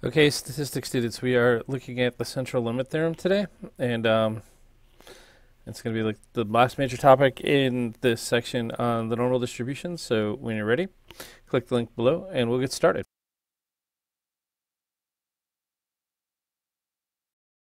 Okay, statistics students, we are looking at the central limit theorem today, and it's going to be like the last major topic in this section on the normal distribution. So when you're ready, click the link below and we'll get started.